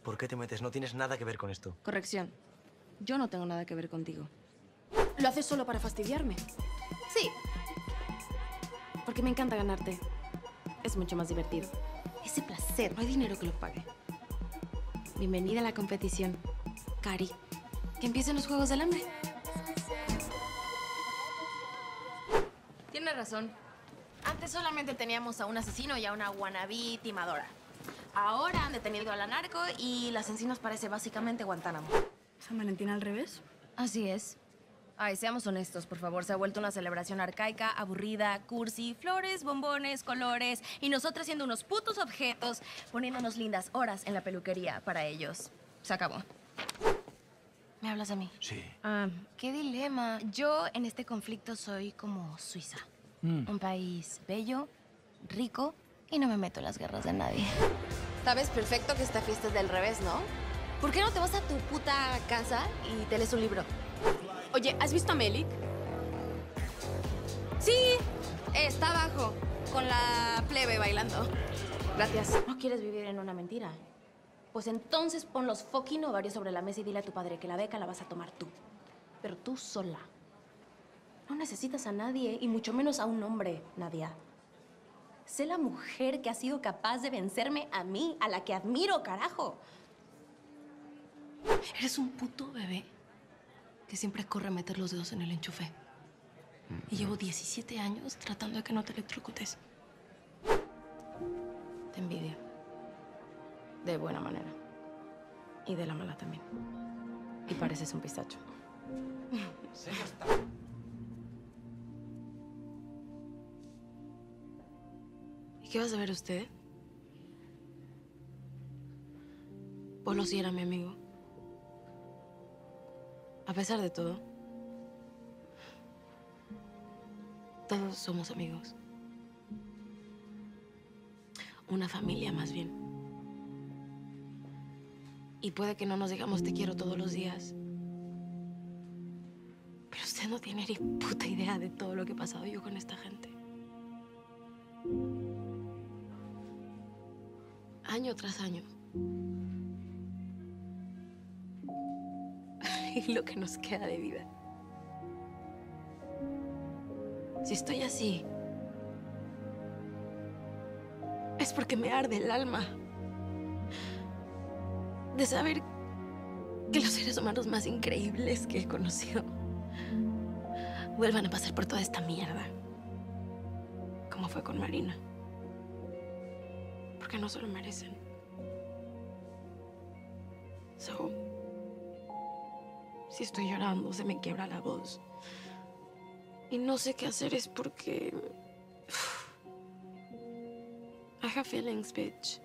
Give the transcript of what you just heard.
¿Por qué te metes? No tienes nada que ver con esto. Corrección. Yo no tengo nada que ver contigo. ¿Lo haces solo para fastidiarme? Sí. Porque me encanta ganarte. Es mucho más divertido. Ese placer, no hay dinero que lo pague. Bienvenida a la competición, Cari. Que empiecen los Juegos del Hambre. Tienes razón. Antes solamente teníamos a un asesino y a una wannabe timadora. Ahora han detenido a la narco y las encinas parece básicamente Guantánamo. ¿San Valentín al revés? Así es. Ay, seamos honestos, por favor. Se ha vuelto una celebración arcaica, aburrida, cursi, flores, bombones, colores y nosotras siendo unos putos objetos, poniéndonos lindas horas en la peluquería para ellos. Se acabó. ¿Me hablas a mí? Sí. Qué dilema. Yo en este conflicto soy como Suiza. Un país bello, rico y no me meto en las guerras de nadie. Sabes perfecto que esta fiesta es del revés, ¿no? ¿Por qué no te vas a tu puta casa y te lees un libro? Oye, ¿has visto a Melik? Sí, está abajo, con la plebe bailando. Gracias. ¿No quieres vivir en una mentira? Pues entonces pon los fucking ovarios sobre la mesa y dile a tu padre que la beca la vas a tomar tú. Pero tú sola. No necesitas a nadie, y mucho menos a un hombre, Nadia. Sé la mujer que ha sido capaz de vencerme a mí, a la que admiro, carajo. Eres un puto bebé que siempre corre a meter los dedos en el enchufe. Y llevo 17 años tratando de que no te electrocutes. Te envidio. De buena manera. Y de la mala también. Y pareces un pistacho. ¿Y qué vas a ver usted? Polo sí era mi amigo. A pesar de todo, todos somos amigos. Una familia, más bien. Y puede que no nos digamos te quiero todos los días. Pero usted no tiene ni puta idea de todo lo que he pasado yo con esta gente. Año tras año. Y lo que nos queda de vida. Si estoy así, es porque me arde el alma de saber que los seres humanos más increíbles que he conocido vuelvan a pasar por toda esta mierda, como fue con Marina. Porque no se lo merecen. Si estoy llorando, se me quiebra la voz. Y no sé qué hacer, es porque... I have feelings, bitch.